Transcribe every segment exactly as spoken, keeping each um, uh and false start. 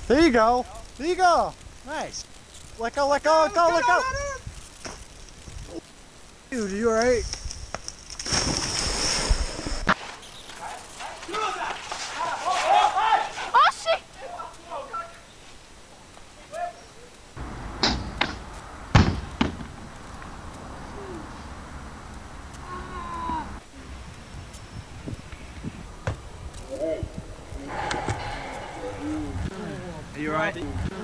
There you go. There you go. Nice. Let go, let go, let go, let go. Dude, are you alright? Oh shit! Are you alright?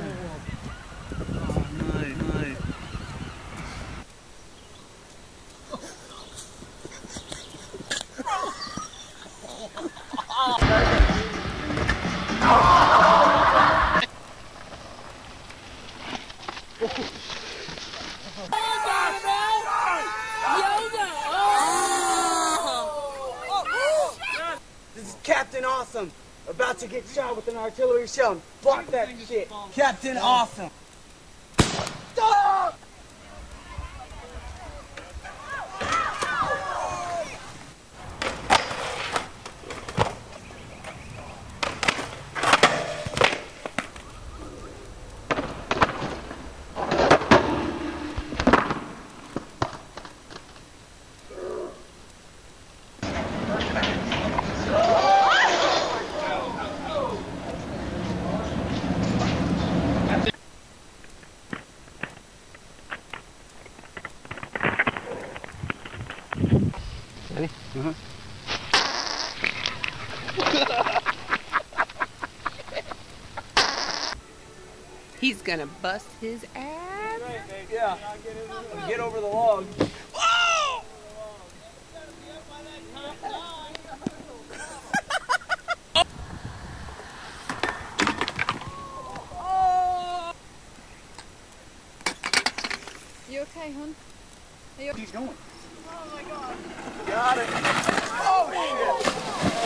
This is Captain Awesome, about to get shot with an artillery shell. Block that shit. Captain Awesome. Stop! Ready? Uh-huh. He's gonna bust his ass. Yeah. Get over the log. Whoa! You okay, hon? Are you... He's going. Oh my god. Got it. Oh shit.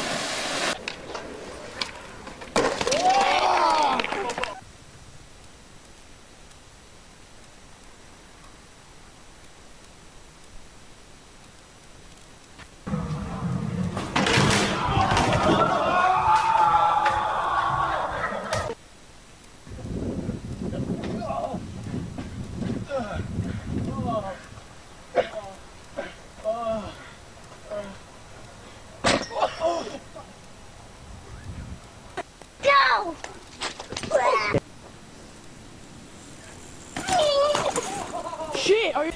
Go! Shit, are you...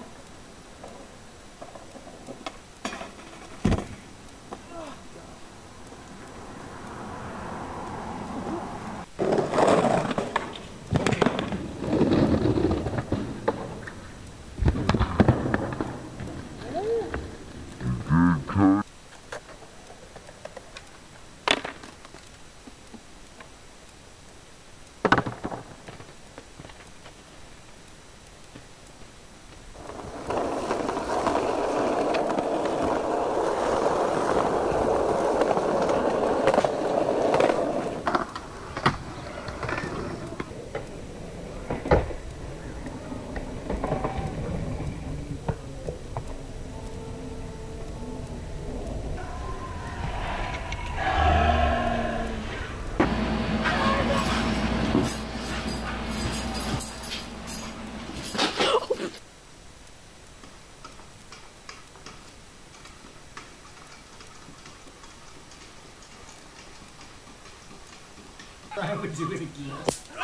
I would do it again.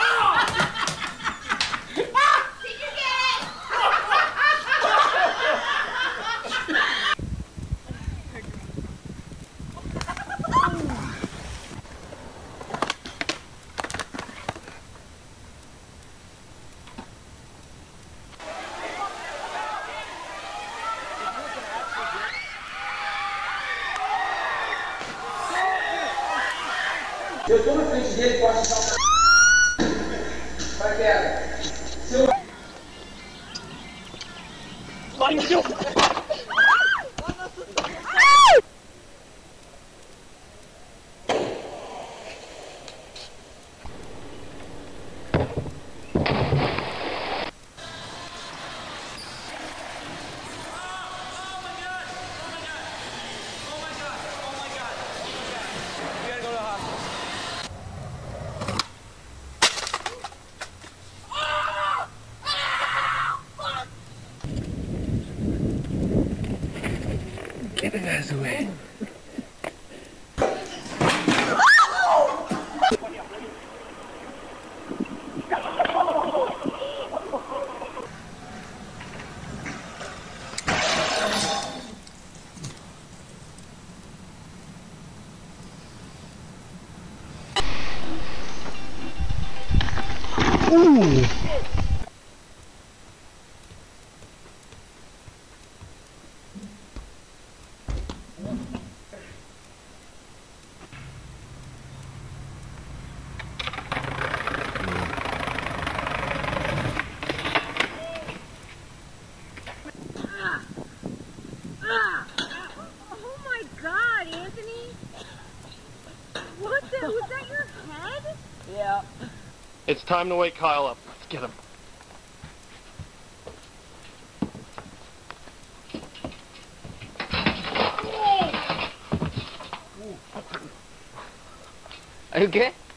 Eu tô na frente dele, posso dar uma... Vai, pega. Seu... Vai, meu Deus! Get it out of the way. Ooh. Oh my God, Anthony! What the? Was that your head? Yeah. It's time to wake Kyle up. Let's get him. Okay.